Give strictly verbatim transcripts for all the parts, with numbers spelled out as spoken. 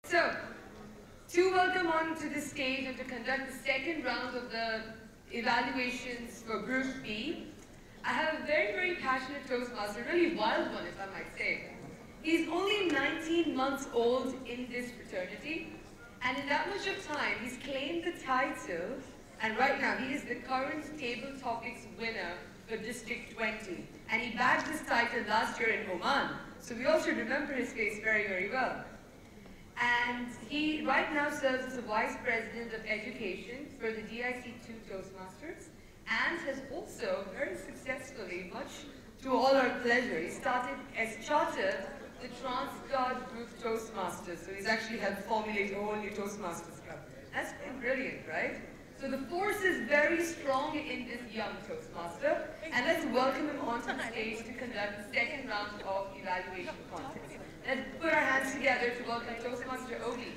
So, to welcome on to the stage and to conduct the second round of the evaluations for Group B, I have a very, very passionate Toastmaster, a really wild one, if I might say. He's only nineteen months old in this fraternity, and in that much of time, he's claimed the title, and right now, he is the current Table Topics winner for District twenty. And he bagged this title last year in Oman, so we all should remember his face very, very well. And he right now serves as the Vice President of Education for the D I C two Toastmasters, and has also very successfully, much to all our pleasure, he started as chartered the Transguard Group Toastmasters. So he's actually helped formulate a whole new Toastmasters Club. That's been brilliant, right? So the force is very strong in this young Toastmaster, and let's welcome him onto the stage to conduct the second round of evaluation contest. Let's put our hands together to welcome Toastmaster Obi.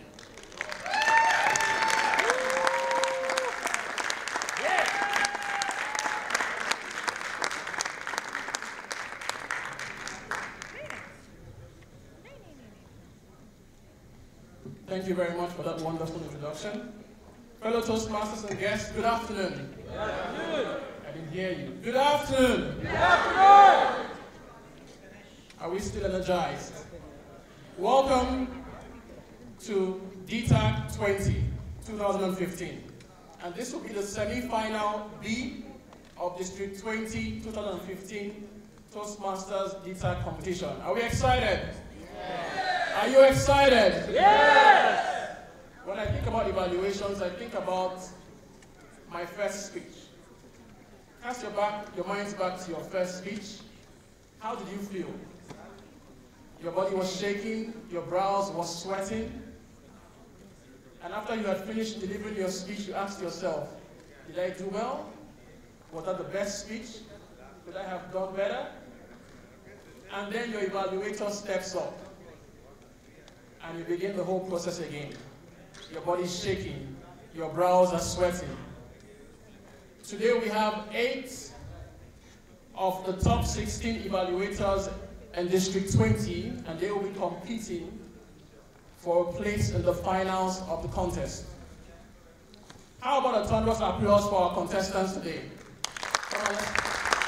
Thank you very much for that wonderful introduction. Fellow Toastmasters and guests, good afternoon. Good afternoon. I didn't hear you. Good afternoon. Good afternoon. Are we still energized? Welcome to D T A C twenty, twenty fifteen. And this will be the semi-final B of District twenty, twenty fifteen Toastmasters D T A C competition. Are we excited? Yes. Are you excited? Yes. When I think about evaluations, I think about my first speech. Cast your, back, your minds back to your first speech. How did you feel? Your body was shaking, your brows were sweating. And after you had finished delivering your speech, you asked yourself, did I do well? Was that the best speech? Could I have done better? And then your evaluator steps up. And you begin the whole process again. Your body's shaking, your brows are sweating. Today we have eight of the top sixteen evaluators in District twenty, and they will be competing for a place in the finals of the contest. How about a thunderous applause for our contestants today? Come on, let's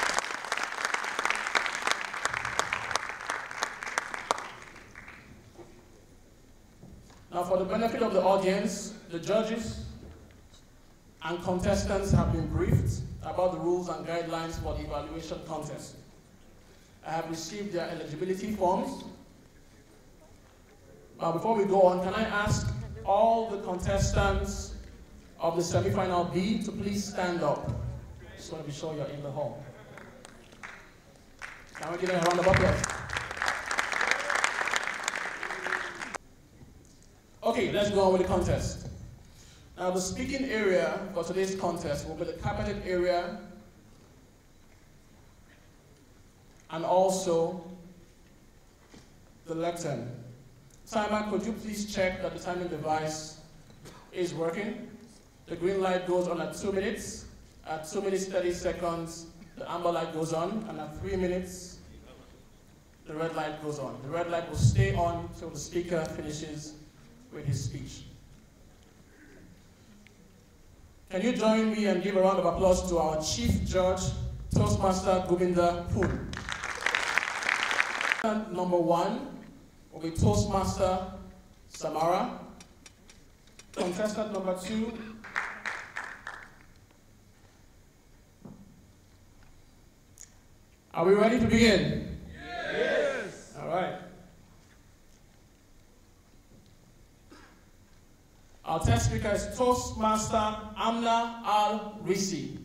Now, for the benefit of the audience, the judges and contestants have been briefed about the rules and guidelines for the evaluation contest. I have received their eligibility forms. But before we go on, can I ask all the contestants of the semi-final B to please stand up? Just want to be sure you're in the hall. Can we give them a round of applause? Okay, let's go on with the contest. Now, the speaking area for today's contest will be the carpeted area and also the lectern. Timer, could you please check that the timing device is working? The green light goes on at two minutes. At two minutes, thirty seconds, the amber light goes on. And at three minutes, the red light goes on. The red light will stay on until the speaker finishes with his speech. Can you join me and give a round of applause to our Chief Judge, Toastmaster Govinda Poon. Number one will be Toastmaster Samara. Contestant number two, are we ready to begin? Yes! All right. Our test speaker is Toastmaster Amna Al-Risi.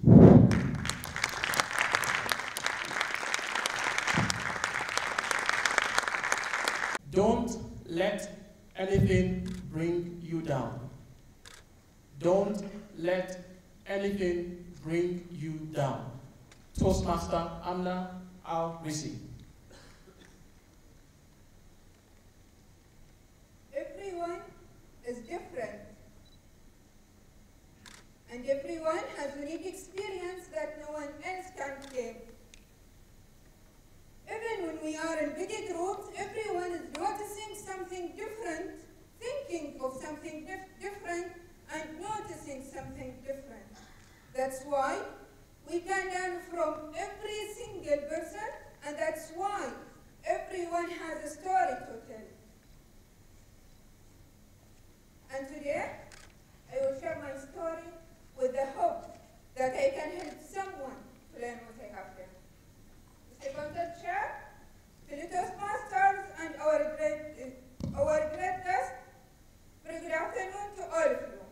Don't let anything bring you down. Don't let anything bring you down. Toastmaster Amna Al-Risi. Everyone is different. And everyone has unique experience that no one else can give. Even when we are in big groups, everyone is noticing something different, thinking something dif different and noticing something different. That's why we can learn from every single person, and that's why everyone has a story to tell. And today, I will share my story with the hope that I can help someone to learn what I have learned. Mister Contact Chair, fellow Toastmasters, and our great, uh, our great guest, very good afternoon to all of you.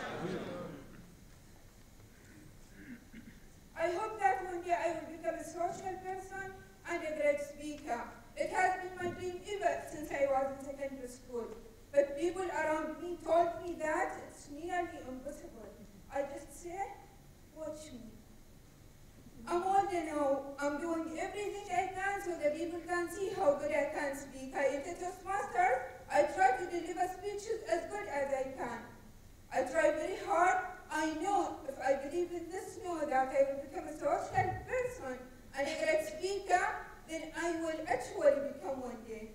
I hope that one day I will become a social person and a great speaker. It has been my dream ever since I was in secondary school. But people around me told me that it's nearly impossible. I just said, watch me. I'm older now. I'm doing everything I can so that people can see how good I can speak. I am a Toastmaster. I try to deliver speeches as good as I can. I try very hard. I know if I believe in this, know that I will become a social person and a great speaker, then I will actually become one day.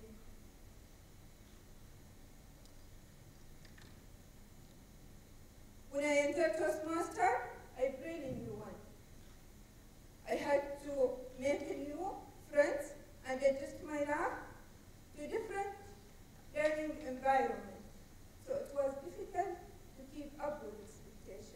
When I entered Toastmaster, I really knew one. I had to make new friends and adjust my life to different learning environment. So it was difficult to keep up with expectation.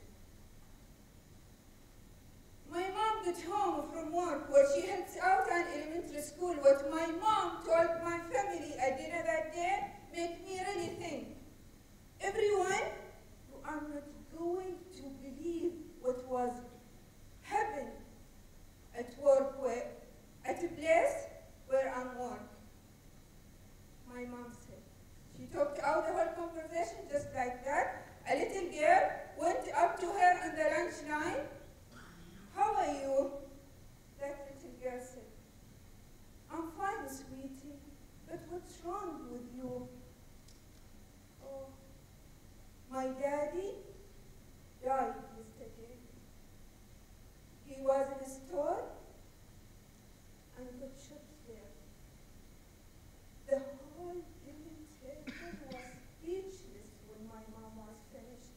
My mom got home from work where she helps out an elementary school. What my mom told my family at dinner that day made me really think. Everyone, you are not going to believe what was happening at work, where, at a place where I'm working. My mom said. She talked out the whole conversation just like that. A little girl went up to her on the lunch line. How are you? That little girl said, I'm fine, sweetie, but what's wrong with you? Oh, my daddy died yesterday. He was in a store and got shot there. The whole village was speechless when my mom was finished.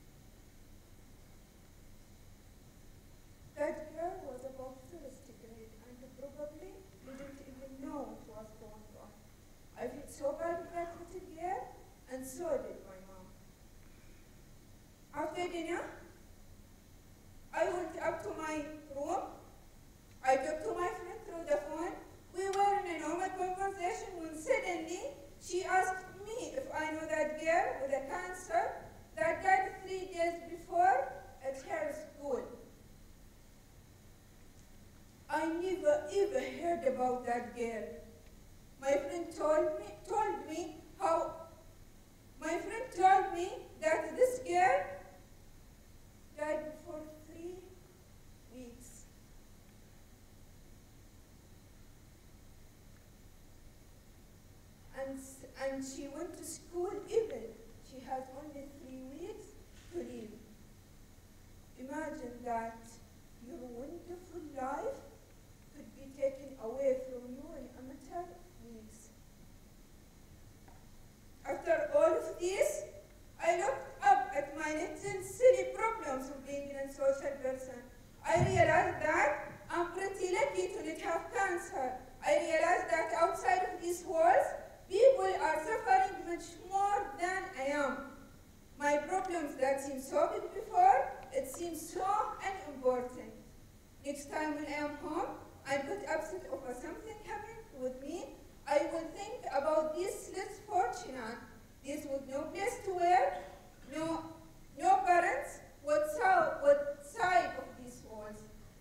That girl was about first grade and probably didn't even know what was going on. I felt so bad for that little girl, and so did my mom. After dinner, I went up to my room. I talked to my friend through the phone. We were in a normal conversation when suddenly she asked me if I know that girl with a cancer that died three days before at her school. I never ever heard about that girl. My friend told me, told me how, my friend told me that this girl died before three weeks. And, and she went to school even. She had only three weeks to live. Imagine that your wonderful life could be taken away from you in a matter of weeks. After all of this, I looked up at my little silly problems of being a social person. I realized that I'm pretty lucky to not have cancer. I realized that outside of these walls, people are suffering much more than I am. My problems that seemed so big before, it seems so unimportant. Next time when I am home, I get upset over something happened with me, I will think about these less fortunate, these with no place to wear, no, no parents, what, so, what side of these walls.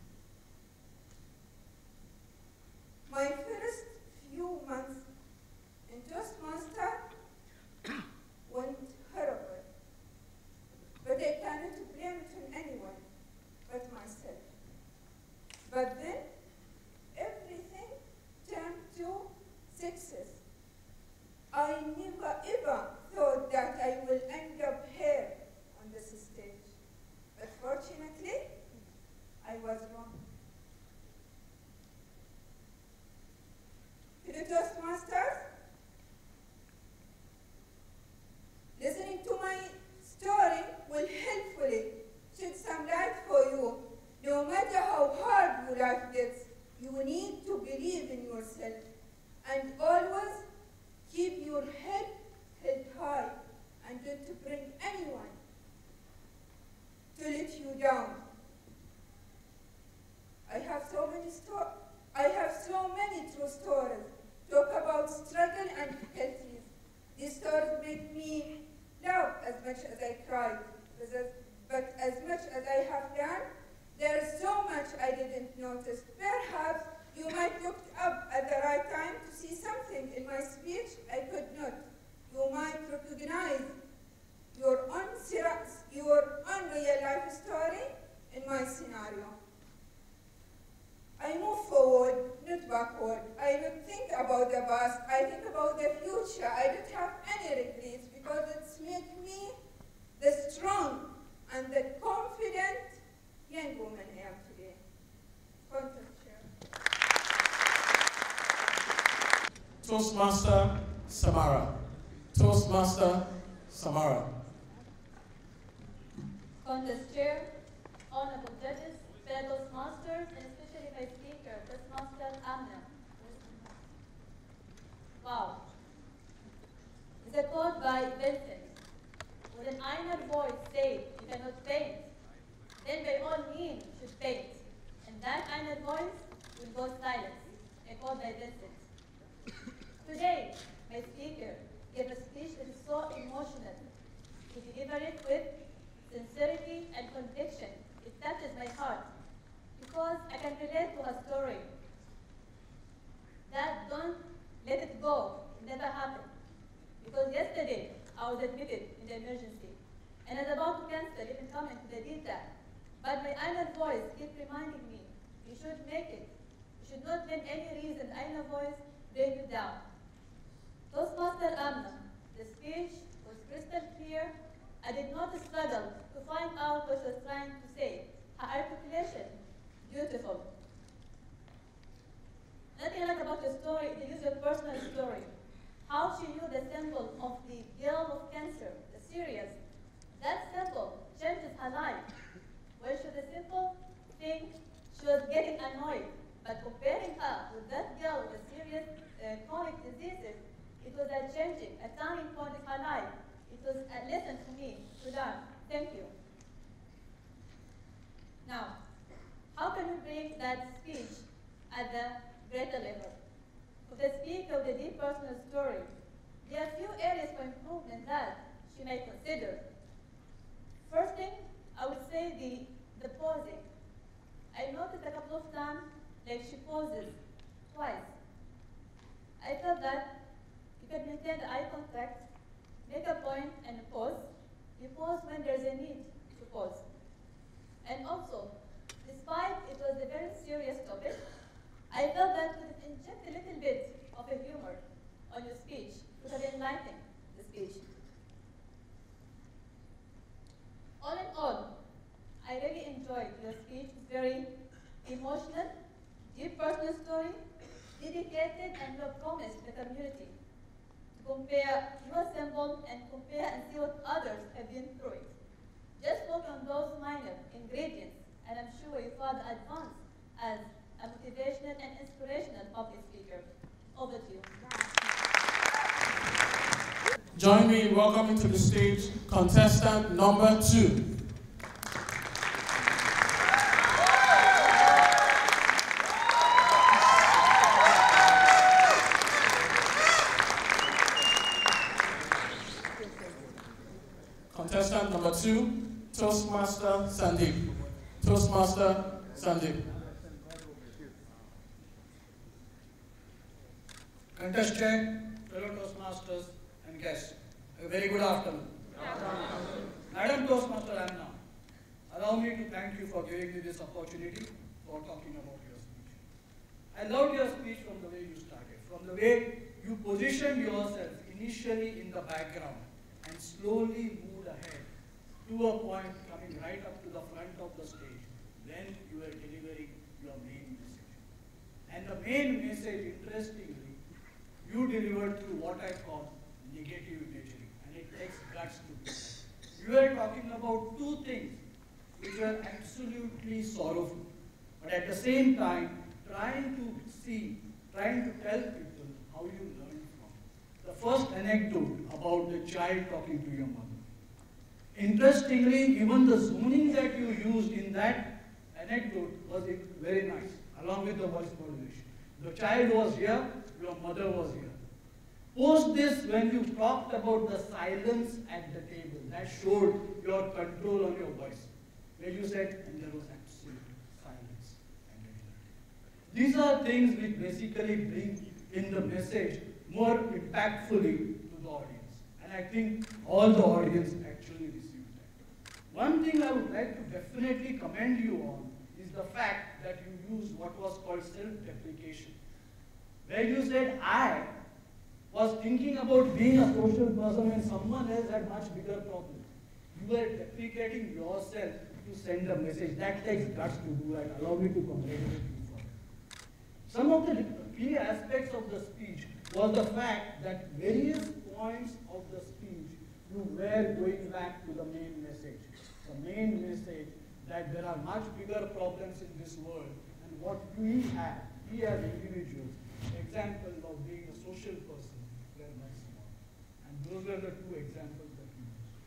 My first few months in Toastmaster went horrible, but I cannot blame it on anyone but myself. But then, everything turned to success. I never ever thought much as I tried. But as much as I have done, there is so much I didn't notice. Perhaps you might look up at the right time to see something in my speech I could not. You might recognize your own, your own real life story in my scenario. I move forward, not backward. I don't think about the past. I think about the future. I don't have any regrets because it's made me the strong and the confident young woman I am today. Contact Chair. Toastmaster Samara. Toastmaster Samara. Contest Chair, Honorable Judges, fellow Toastmasters, and especially my speaker, Toastmaster Amna. Wow. It's a quote by Vincent. With an inner voice said, you cannot paint, then by all means you should paint. And that inner voice will go silent. A quote by Vincent. Today, my speaker gave a speech that is so emotional. He delivered it with sincerity and conviction. It touches my heart because I can relate to her story. That don't let it go, it never happened. Because yesterday, I was admitted in the emergency, and I was about to cancel, even coming to the detail. But my inner voice kept reminding me, you should make it. You should not let any reason, inner voice, bring you down. Toastmaster Amna, the speech was crystal clear. I did not struggle to find out what she was trying to say. Her articulation, beautiful. Nothing like about the story, it is a personal story. How she knew the symbol of the girl of cancer, the serious. That symbol changes her life. Where she was a simple thing, she was getting annoyed. But comparing her with that girl with serious uh, chronic diseases, it was a changing, a turning point in her life. It was a lesson for me to learn. Thank you. Now, how can we bring that speech at the greater level? For the speaker of the deep personal story, there are few areas for improvement that she may consider. First thing, I would say the, the pausing. I noticed a couple of times that she pauses twice. I felt that you can maintain the eye contact, make a point and pause. You pause when there's a need to pause. And also, despite it was a very serious topic, I felt that you could inject a little bit of a humor on your speech, could have enlightened the speech. All in all, I really enjoyed your speech. It's very emotional, deep personal story, dedicated, and you have promised the community to compare your symbol and compare and see what others have been through it. Just focus on those minor ingredients, and I'm sure you further advance as a motivational and inspirational public speaker. Over to you. Join me in welcoming to the stage contestant number two. Contestant number two, Toastmaster Sandeep. Toastmaster Sandeep. Contest Chair, fellow Toastmasters and guests, a very good afternoon. Madam Toastmaster Amna, allow me to thank you for giving me this opportunity for talking about your speech. I loved your speech from the way you started, from the way you positioned yourself initially in the background and slowly moved ahead to a point coming right up to the front of the stage when you were delivering your main message. And the main message, interestingly, you delivered through what I call negative imagery, and it takes guts to do that. You were talking about two things which were absolutely sorrowful, but at the same time, trying to see, trying to tell people how you learned from. The first anecdote about the child talking to your mother. Interestingly, even the zoning that you used in that anecdote was very nice, along with the voice modulation. The child was here, your mother was here. Post this, when you talked about the silence at the table, that showed your control on your voice. Where you said, and there was absolute silence at the table. These are things which basically bring in the message more impactfully to the audience. And I think all the audience actually received that. One thing I would like to definitely commend you on is the fact that you used what was called self-deprecation. Where you said, I was thinking about being a social person when someone else had much bigger problems. You were deprecating yourself to send a message. That takes guts to do that. Allow me to congratulate you for it. Some of the key aspects of the speech was the fact that various points of the speech you were going back to the main message. The main message that there are much bigger problems in this world, and what we have, we as individuals, example of being a social person, were much small. And those were the two examples that we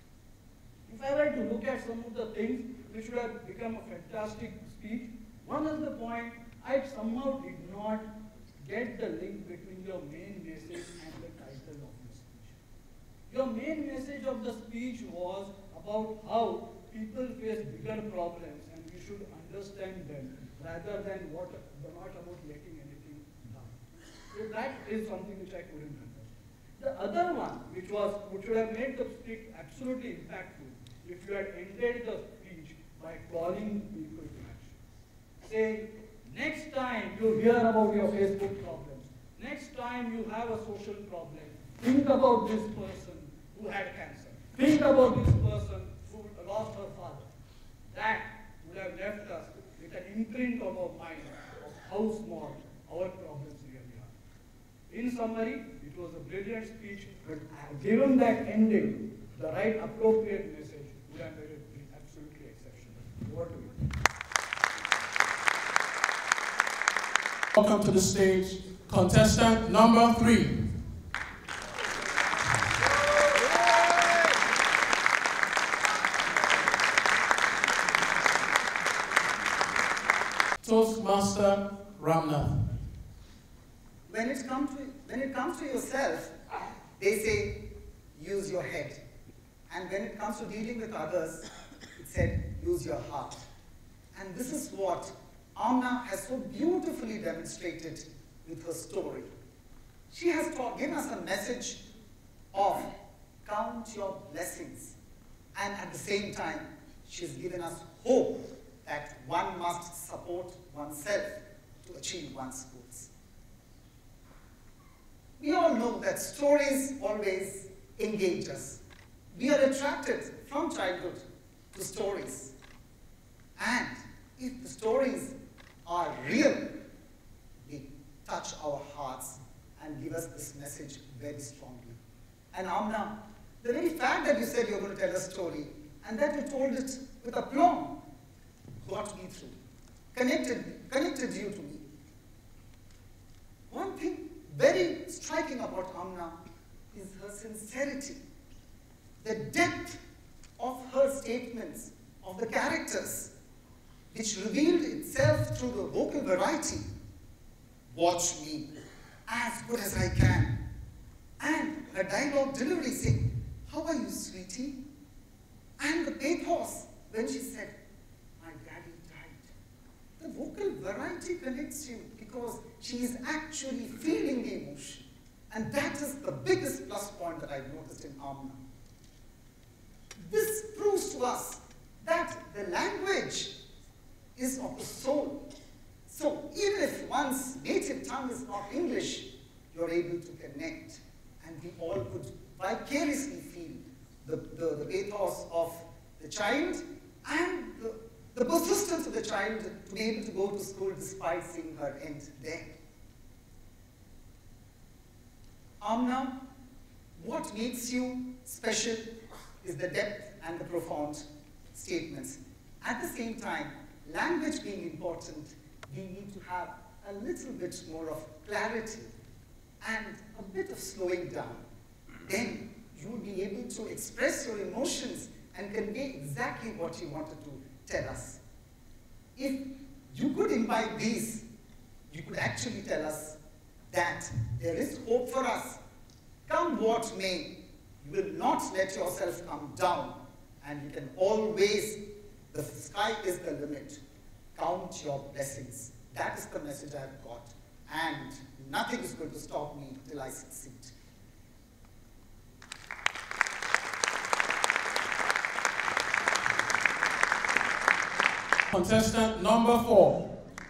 used. If I were to look at some of the things which would have become a fantastic speech, one is the point, I somehow did not get the link between your main message and the title of your speech. Your main message of the speech was about how people face bigger problems and we should understand them rather than what, not about letting anything down. So that is something which I couldn't understand. The other one, which was, which would have made the speech absolutely impactful, if you had ended the speech by calling people to action. Saying, next time you hear about your Facebook problems, next time you have a social problem, think about this person who had cancer. Think about this person who lost her father. That would have left us with an imprint of our mind of how small our problems really are. In summary, it was a brilliant speech, but given that ending, the right appropriate message would have made it absolutely exceptional. Over to you. Welcome to the stage, contestant number three. Toastmaster Ramnath. When it comes to when it comes to yourself, they say use your head, and when it comes to dealing with others, it said use your heart. And this is what Amna has so beautifully demonstrated with her story. She has taught, given us a message of count your blessings, and at the same time, she's given us hope that one must support oneself to achieve one's goals. We all know that stories always engage us. We are attracted from childhood to stories. And if the stories are real, they touch our hearts and give us this message very strongly. And Amna, the very fact that you said you're going to tell a story and that you told it with aplomb got me through, connected, connected you to me. One thing very striking about Amna is her sincerity, the depth of her statements, of the characters, which revealed itself through the vocal variety. Watch me, as good as I can. And her dialogue delivery saying, how are you, sweetie? And the pathos when she said, my daddy died. The vocal variety connects you because she is actually feeling the emotion. And that is the biggest plus point that I've noticed in Amna. This proves to us that the language is of the soul. So even if one's native tongue is not English, you're able to connect. And we all could vicariously feel the, the, the pathos of the child and the, the persistence of the child to be able to go to school despite seeing her end there. Amna, what makes you special is the depth and the profound statements. At the same time, language being important, we need to have a little bit more of clarity and a bit of slowing down. Then you will be able to express your emotions and convey exactly what you wanted to tell us. If you could imbibe these, you could actually tell us that there is hope for us Come what may, you will not let yourself come down, and you can always, the sky is the limit. Count your blessings. That is the message I've got, and nothing is going to stop me till I succeed. Contestant number four.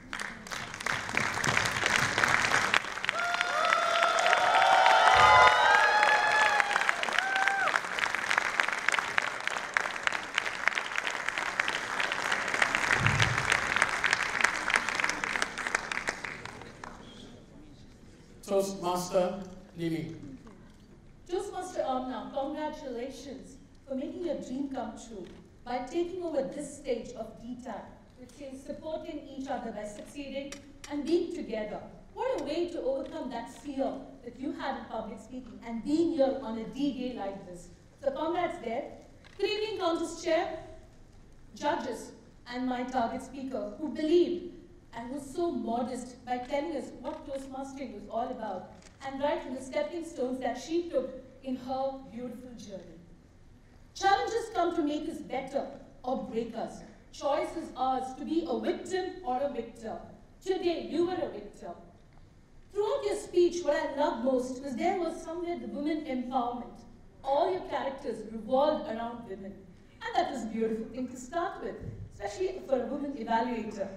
Toastmaster Lily. Toastmaster Amna, congratulations for making your dream come true by taking over this stage of D TAC, which is supporting each other by succeeding and being together. What a way to overcome that fear that you had in public speaking and being here on a D-Day like this. So congrats there. Good evening, contest chair, judges, and my target speaker who believed and was so modest by telling us what Toastmastering was all about, and right from the stepping stones that she took in her beautiful journey. Challenges come to make us better or break us. Choice is ours to be a victim or a victor. Today, you were a victor. Throughout your speech, what I loved most was there was somewhere the women empowerment. All your characters revolved around women. And that was a beautiful thing to start with, especially for a woman evaluator.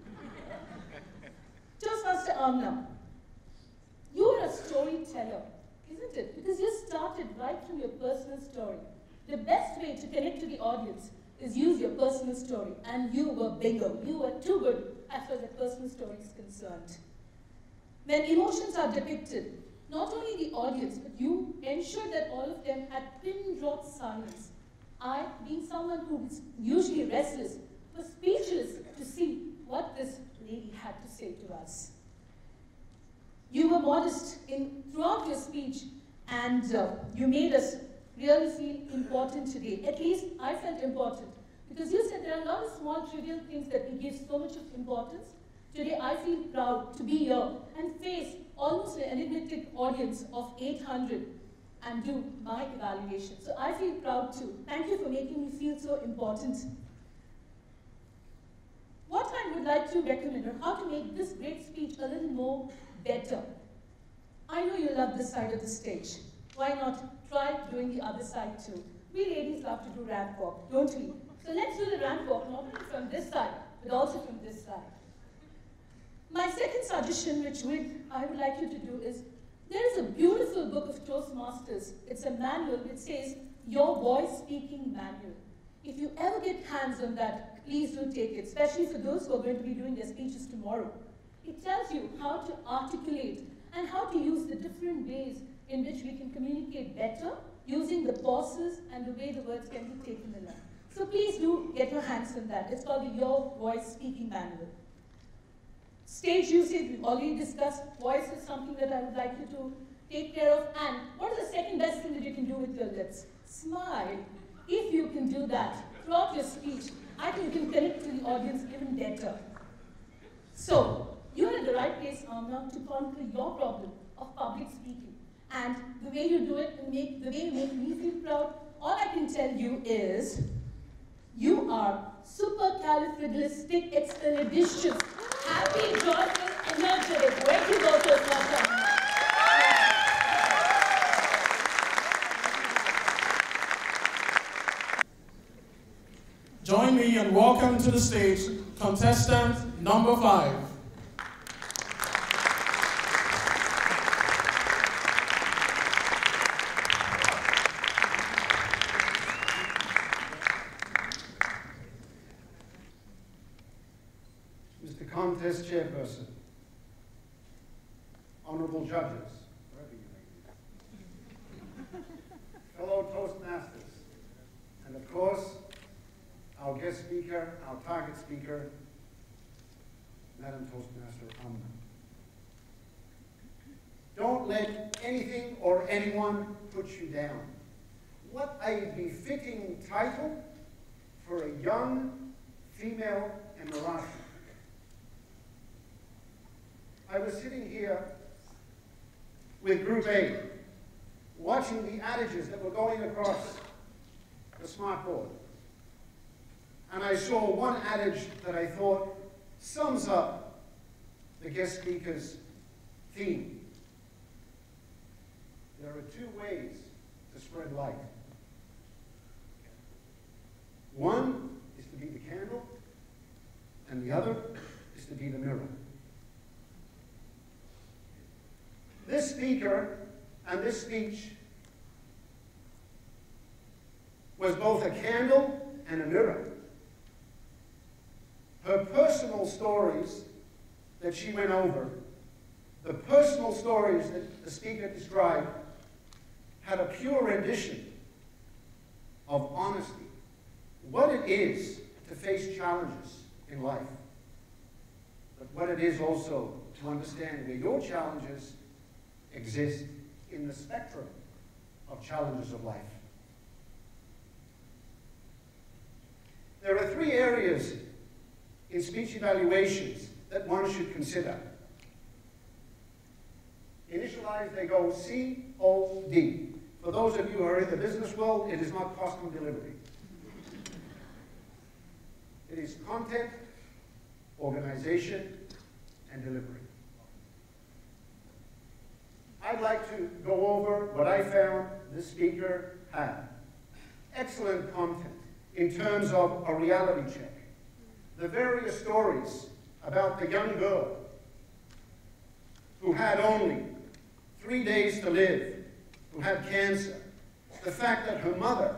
Toastmaster Amna, you are a storyteller, isn't it? Because you started right from your personal story. The best way to connect to the audience is use your personal story, and you were bingo. You were too good as far as the personal story is concerned. When emotions are depicted, not only the audience, but you ensured that all of them had pin-drop silence. I, being someone who is usually restless, was speechless to see what this lady had to say to us. You were modest in throughout your speech, and uh, you made us really feel important today. At least I felt important, because you said there are a lot of small trivial things that we give so much of importance. Today I feel proud to be here and face almost an enigmatic audience of eight hundred and do my evaluation. So I feel proud too. Thank you for making me feel so important. What I would like to recommend, or how to make this great speech a little more better. I know you love this side of the stage. Why not try doing the other side too? We ladies love to do ramp walk, don't we? So let's do the ramp walk, not only from this side, but also from this side. My second suggestion, which we, I would like you to do, is there is a beautiful book of Toastmasters. It's a manual which says, Your Voice Speaking Manual. If you ever get hands on that, please do take it, especially for those who are going to be doing their speeches tomorrow. It tells you how to articulate and how to use the different ways in which we can communicate better, using the pauses and the way the words can be taken along. So please do get your hands on that. It's called the Your Voice Speaking Manual. Stage usage, we've already discussed. Voice is something that I would like you to take care of. And what is the second best thing that you can do with your lips? Smile. If you can do that throughout your speech, I think you can connect to the audience even better. So, you're at the right place, Amna, to conquer your problem of public speaking. And the way you do it, and make, the way you make me feel proud, all I can tell you is, you are supercalifragilisticexpialidocious, happy, joyful, energetic. Where do you go, Toastmaster? Join me and welcome to the stage contestant number five. Mister Contest Chairperson, honorable judges, wherever you may be, fellow Toastmasters, and of course, our guest speaker, our target speaker, Madam Toastmaster Amna. Don't let anything or anyone put you down. What a befitting title for a young female Emirati. I was sitting here with Group A, watching the adages that were going across the smartboard. And I saw one adage that I thought sums up the guest speaker's theme. There are two ways to spread light. One is to be the candle, and the other is to be the mirror. This speaker and this speech was both a candle and a mirror. Her personal stories that she went over, the personal stories that the speaker described, had a pure rendition of honesty, what it is to face challenges in life, but what it is also to understand where your challenges exist in the spectrum of challenges of life. There are three areas in speech evaluations that one should consider. Initialized, they go C O D. For those of you who are in the business world, it is not cost and delivery. It is content, organization, and delivery. I'd like to go over what I found this speaker had. Excellent content in terms of a reality check. The various stories about the young girl who had only three days to live, who had cancer. The fact that her mother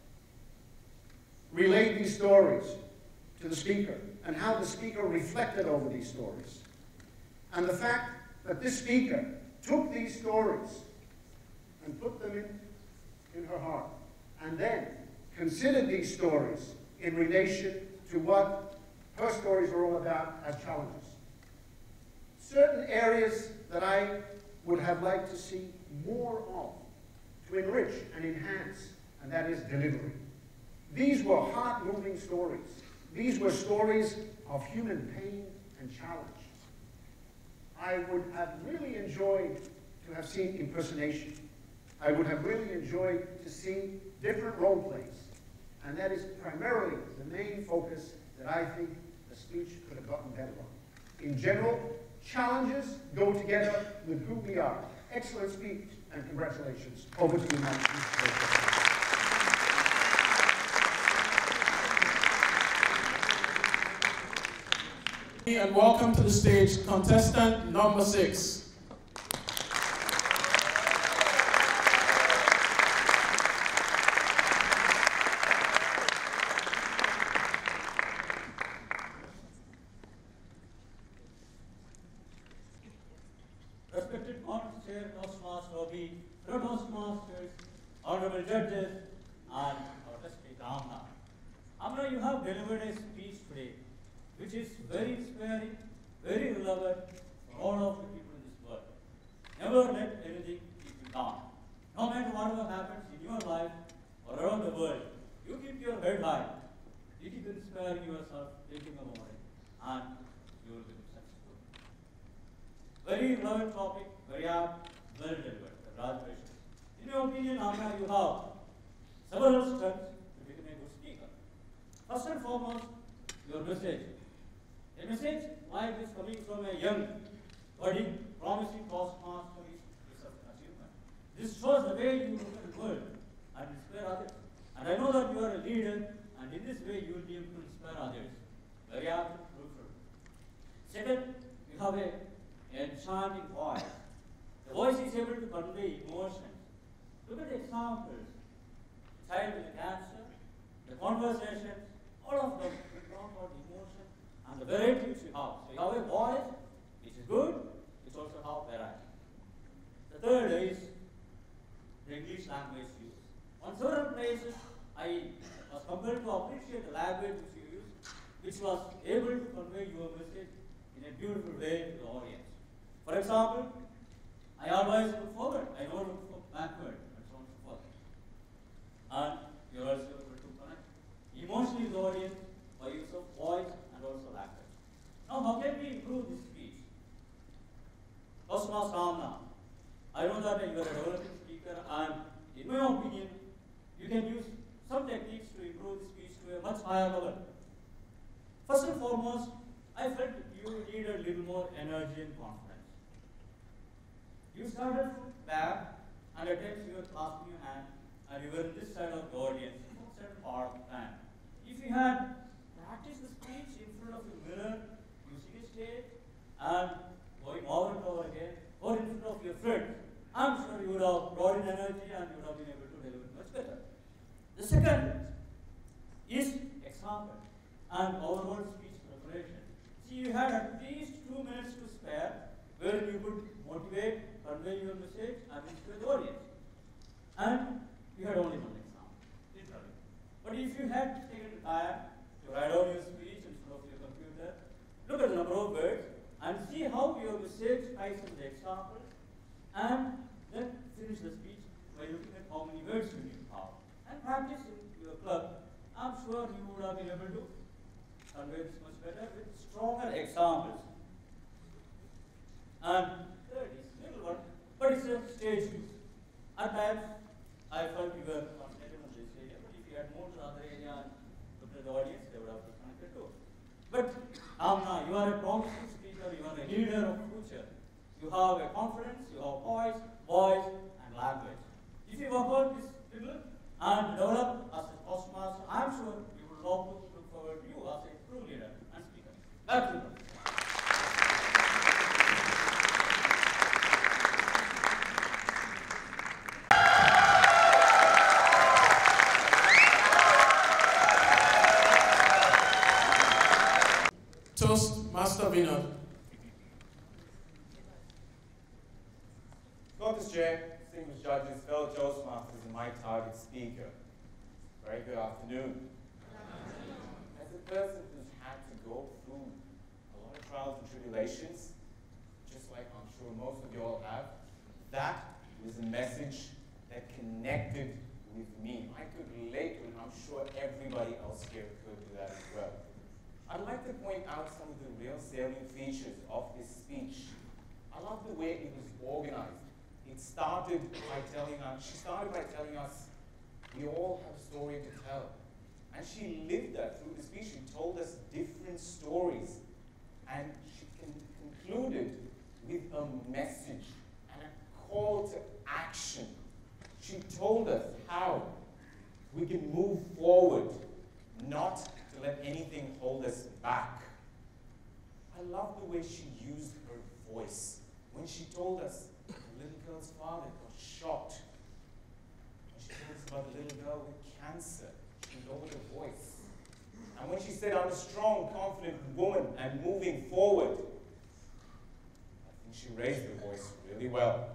relayed these stories to the speaker and how the speaker reflected over these stories. And the fact that this speaker took these stories and put them in, in her heart and then considered these stories in relation to what her stories are all about as challenges. Certain areas that I would have liked to see more of to enrich and enhance, and that is delivery. These were heart-moving stories. These were stories of human pain and challenge. I would have really enjoyed to have seen impersonation. I would have really enjoyed to see different role plays. And that is primarily the main focus that I think the speech could have gotten better on. In general, challenges go together with who we are. Excellent speech, and congratulations. Over to you, Mike. And welcome to the stage, contestant number six. Respected Honorable Chair, Toastmasters, Robbie, fellow Toastmasters, honorable judges, and our respected Amna. Amna, you have delivered a speech today which is very inspiring, very relevant for all of the people in this world. Never let anything keep you down. No matter whatever happens in your life or around the world, you keep your head high. You keep inspiring yourself, thinking about it, and you will be successful. Very relevant topic, very apt, well delivered. Congratulations. In your opinion, Amna, you have several strengths to become a good speaker. First and foremost, your message. A message like this coming from a young, budding, promising Toastmaster is, is an achievement. This shows the way you look at the world and inspire others. And I know that you are a leader, and in this way you will be able to inspire others. Very apt, fruitful. Second, you have a enchanting voice. The voice is able to convey emotions. Look at the examples. The child with the cancer, the conversations, all of them will talk about emotion and the variety which you have. So you have a voice which is good, which also have variety. The third is the English language use. On several places, I was compelled to appreciate the language which you use, which was able to convey your message in a beautiful way to the audience. For example, I always look forward, I don't look backward, and so on and so forth. And you're also able to connect emotionally with the audience by use of voice and also language. Now, how can we improve this speech? Toastmaster Amna, I know that you are a developing speaker and higher level. First and foremost, I felt you need a little more energy and confidence. You started from back, and at times you were clasping your hand, and you were in this side of the audience, certain part of the time. If you had practiced the speech in front of the mirror, using a stage, and going over and over again, or in front of your friends, I'm sure you would have brought in energy and you would have been able to deliver much better. The second is example and overall speech preparation. See, you had at least two minutes to spare where you could motivate, convey your message, and inspire the audience. And you had only one example, literally. But if you had taken time to write down your speech in front of your computer, look at the number of words, and see how your message ties in the example, and then finish the speech by looking at how many words you need to have. And practice in your club. I'm sure you would have been able to convey this much better with stronger examples. And third is little one, but it's a stage use. At times, I felt you were concentrated on this area, but if you had moved to the other area and looked at the audience, they would have been connected too. But Amna, you are a promising speaker, you are a leader of future. You have a confidence, you have poise, voice, and language. If you work out this little and develop as a Toastmaster, I'm sure we would love to look forward to you as a true leader and speaker. Back to you. Toastmaster winner. Doctor Chair, distinguished judges, fellow Toastmasters, and my target speaker. Very good afternoon. As a person who's had to go through a lot of trials and tribulations, just like I'm sure most of you all have, that was a message that connected with me. I could relate to it, and I'm sure everybody else here could do that as well. I'd like to point out some of the real salient features of this speech. I love the way it was organized. It started by telling us, she started by telling us, we all have a story to tell. And she lived that through the speech. She told us different stories. And she con concluded with a message and a call to action. She told us how we can move forward, not to let anything hold us back. I love the way she used her voice. When she told us the little girl's father got shot, when she told us about the little girl with cancer, she lowered her voice. And when she said, I'm a strong, confident woman and moving forward, I think she raised her voice really well.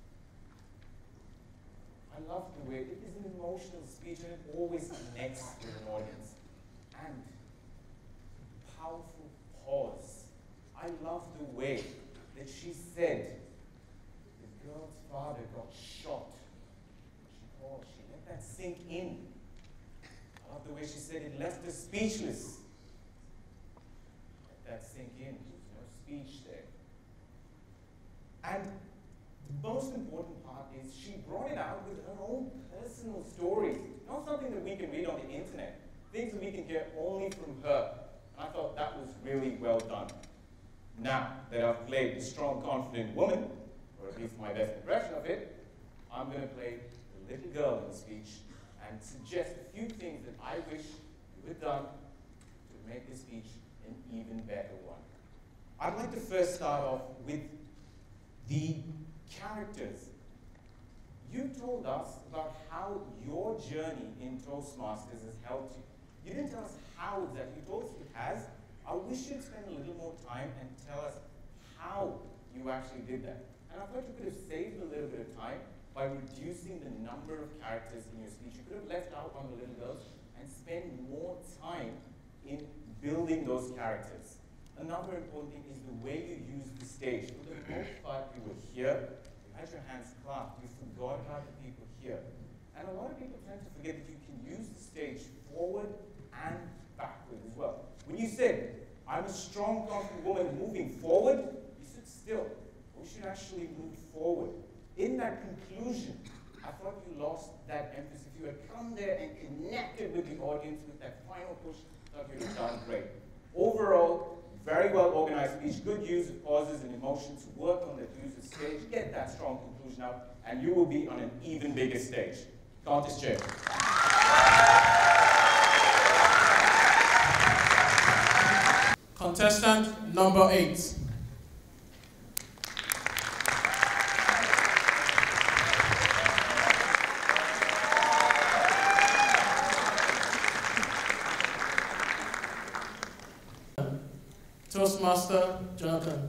I love the way it is an emotional speech and it always connects with an audience. And powerful pause. I love the way that she said the girl's father got shot. She paused, she let that sink in. I love the way she said it left her speechless. Let that sink in. There's no speech there. And the most important part is she brought it out with her own personal stories. Not something that we can read on the internet. Things that we can hear only from her. And I thought that was really well done. Now that I've played the strong, confident woman, or at least my best impression of it, I'm going to play the little girl in the speech and suggest a few things that I wish you had done to make this speech an even better one. I'd like to first start off with the characters. You told us about how your journey in Toastmasters has helped you. You didn't tell us how exactly. You told us it has. I wish you'd spend a little more time and tell us how you actually did that. And I thought you could have saved a little bit of time by reducing the number of characters in your speech. You could have left out on the little girls and spend more time in building those characters. Another important thing is the way you use the stage. For the most part, you were here, you had your hands clapped, you forgot about the people here. And a lot of people tend to forget that you can use the stage forward and backward as well. When you said, I'm a strong, confident woman moving forward, you stood still. We should actually move forward. In that conclusion, I thought you lost that emphasis. If you had come there and connected with the audience with that final push, I thought you'd have done great. Overall, very well organized speech, good use of pauses and emotions, work on the use of stage, get that strong conclusion out, and you will be on an even bigger stage. Contest chair. Contestant number eight. Toastmaster Jonathan.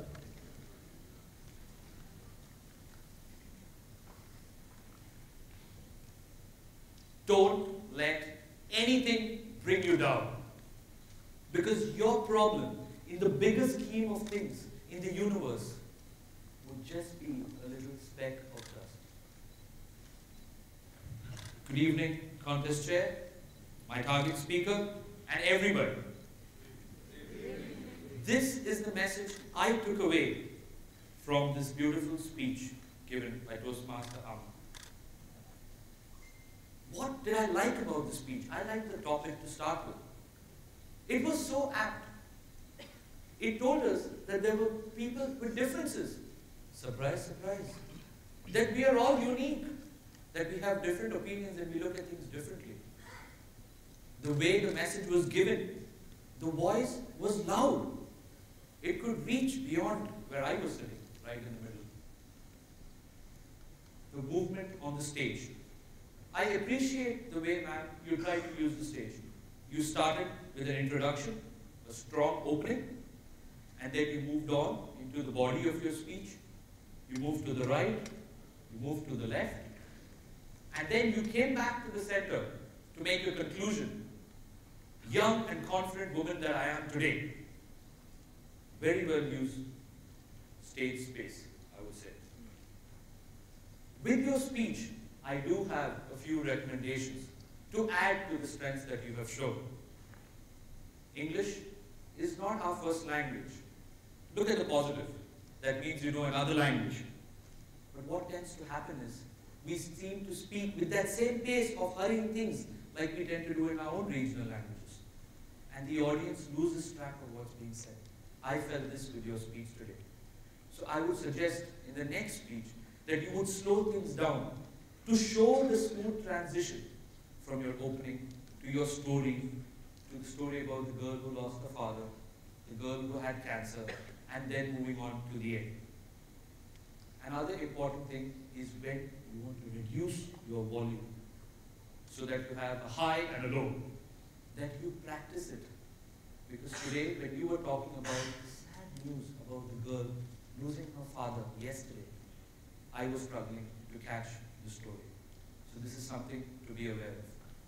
Don't let anything bring you down. Because your problem in the bigger scheme of things in the universe would just be a little speck of dust. Good evening, contest chair, my target speaker, and everybody. This is the message I took away from this beautiful speech given by Toastmaster Amma. What did I like about the speech? I liked the topic to start with. It was so apt. It told us that there were people with differences. Surprise, surprise. That we are all unique. That we have different opinions and we look at things differently. The way the message was given, the voice was loud. It could reach beyond where I was sitting, right in the middle. The movement on the stage. I appreciate the way, ma'am, you tried to use the stage. You started with an introduction, a strong opening, and then you moved on into the body of your speech. You moved to the right, you moved to the left, and then you came back to the center to make a conclusion. Young and confident woman that I am today. Very well used stage space, I would say. With your speech, I do have a few recommendations to add to the strengths that you have shown. English is not our first language. Look at the positive. That means you know another language. But what tends to happen is, we seem to speak with that same pace of hurrying things like we tend to do in our own regional languages. And the audience loses track of what's being said. I felt this with your speech today. So I would suggest in the next speech that you would slow things down to show the smooth transition from your opening to your story, to the story about the girl who lost her father, the girl who had cancer, and then moving on to the end. Another important thing is when you want to reduce your volume so that you have a high and a low, that you practice it. Because today, when you were talking about the sad news about the girl losing her father yesterday, I was struggling to catch the story. So this is something to be aware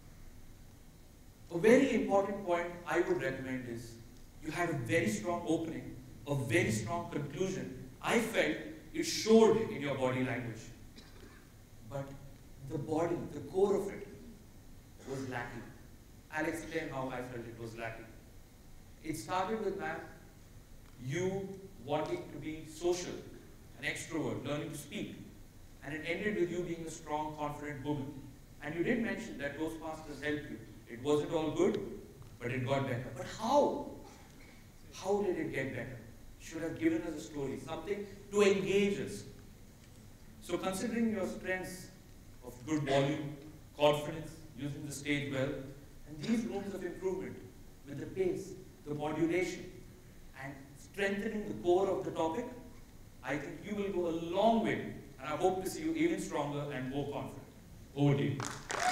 of. A very important point I would recommend is, you had a very strong opening, a very strong conclusion. I felt it showed in your body language. But the body, the core of it, was lacking. I'll explain how I felt it was lacking. It started with, ma'am, you wanting to be social, an extrovert, learning to speak. And it ended with you being a strong, confident woman. And you did mention that Toastmasters helped you. It wasn't all good, but it got better. But how? How did it get better? Should have given us a story, something to engage us. So considering your strengths of good volume, confidence, using the stage well, and these rooms of improvement with the pace, the modulation, and strengthening the core of the topic, I think you will go a long way, and I hope to see you even stronger and more confident. Over to you.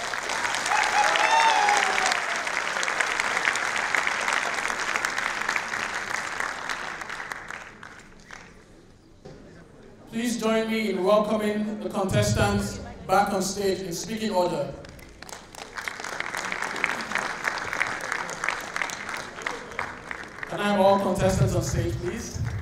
Please join me in welcoming the contestants back on stage in speaking order. Can I have all contestants on stage, please?